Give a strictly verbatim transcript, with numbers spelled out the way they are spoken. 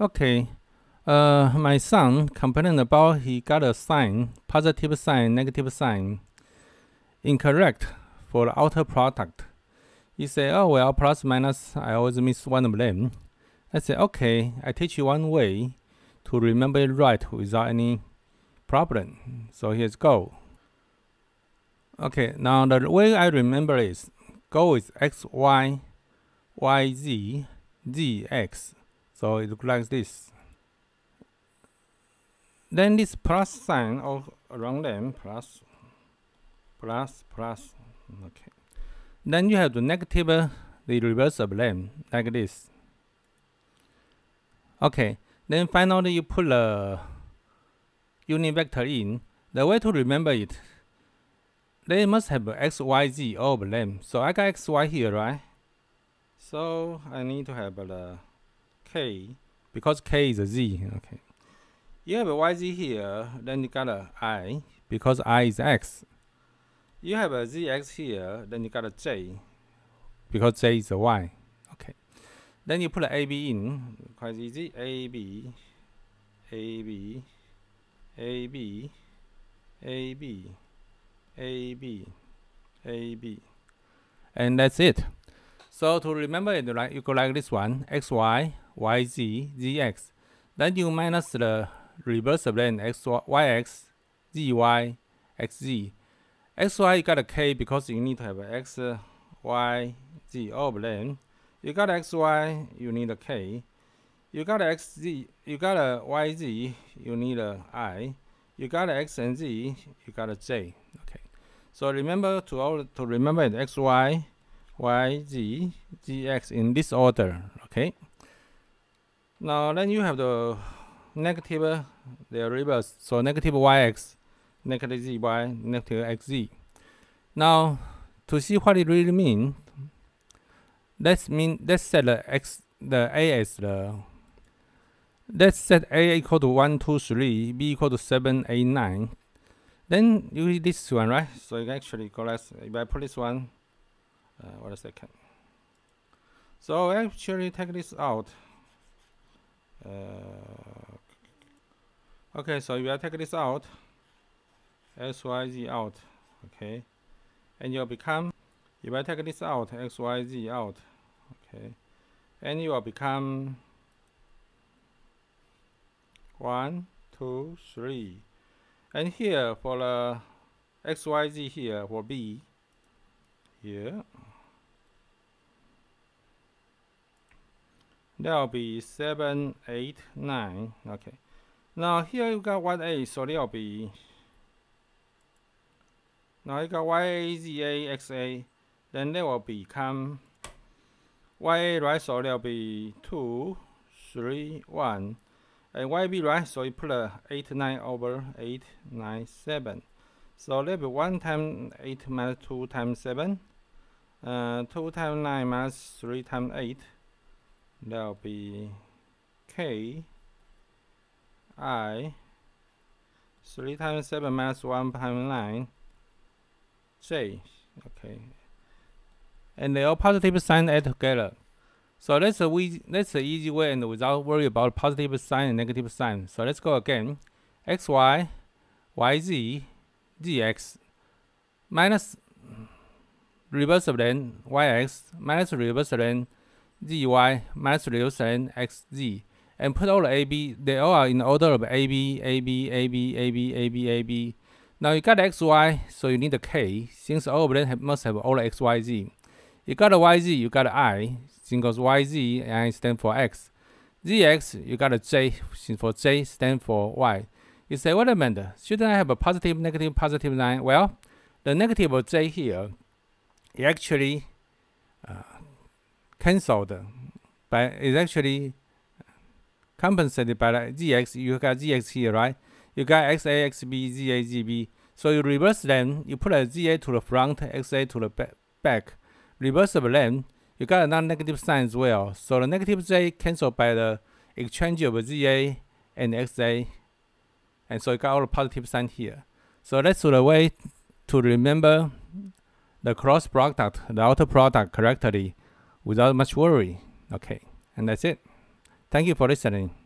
Okay, uh, my son complained about he got a sign, positive sign, negative sign, incorrect for the outer product. He said, oh well, plus minus, I always miss one of them. I said, okay, I teach you one way to remember it right without any problem. So here's go. Okay, now the way I remember is, go is x, y, y, z, z, x. So it looks like this. Then this plus sign all around them, plus, plus, plus, okay. Then you have the negative, uh, the reverse of them, like this. Okay, then finally you put the unit vector in. The way to remember it, they must have x, y, z, all of them. So I got x, y here, right? So I need to have the k, because k is a z, okay. You have a y, z here, then you got a I, because I is x. You have a z, x here, then you got a j, because j is a y, okay. Then you put a ab in, quite easy, ab, ab, ab, ab, ab, ab, and that's it. So to remember it, right, you go like this one, xy, yz, zx. Then you minus the reverse of them, x, yx, zy, xz. Xy you got a k because you need to have a x, y, z, all of them. You got a xy, you need a k. You got a xz, you got a yz, you need a I. You got a x and z, you got a j. Okay. So remember to all to remember it, xy, yz, zx in this order. Okay. Now then you have the negative, the reverse. So negative yx, negative zy, negative xz. Now to see what it really means, let's mean let's set the x the a as the let's set a equal to one, two, three, b equal to seven, eight, nine. Then you read this one, right? So you can actually collect. If I put this one, uh, wait a second. So actually take this out. Uh, okay, so if I take this out, x, y, z out, okay, and you'll become, if I take this out, x, y, z out, okay, and you will become one, two, three, and here for the x, y, z here for b, here, that will be seven, eight, nine. Okay. Now here you got one a, so that will be. Now you got y a, z a, x a, then that will become y a, right? So that will be two, three, one, and y b, right? So you put a eight, nine over eight, nine, seven. So that will be one times eight minus two times seven, uh, two times nine minus three times eight. That will be k I three times seven minus one times nine j. Okay, and they all positive sign add together. So that's a we that's the easy way and without worry about positive sign and negative sign. So let's go again. Xy, yz, zx minus reverse of then yx minus reverse of then zy minus reverse then xz, and put all the A B. They all are in order of A B, A B, A B, A B, A B, A B. Now you got X Y, so you need a K, since all of them have, must have all the X Y Z. You got a Y Z, you got an I, since Y Z and I stand for X. Z X, you got a J, since for J stand for Y. You say, wait a minute, shouldn't I have a positive, negative, positive line? Well, the negative of J here, it actually uh, cancelled, but it's actually compensated by the Z X. You got Z X here, right? You got X A, X B, Z A, Z B. So you reverse them, you put a Z A to the front, X A to the back. Reverse of them, you got another negative sign as well. So the negative J cancelled by the exchange of Z A and X A. And so you got all the positive sign here. So that's the way to remember the cross product, the outer product correctly without much worry. Okay, and that's it. Thank you for listening.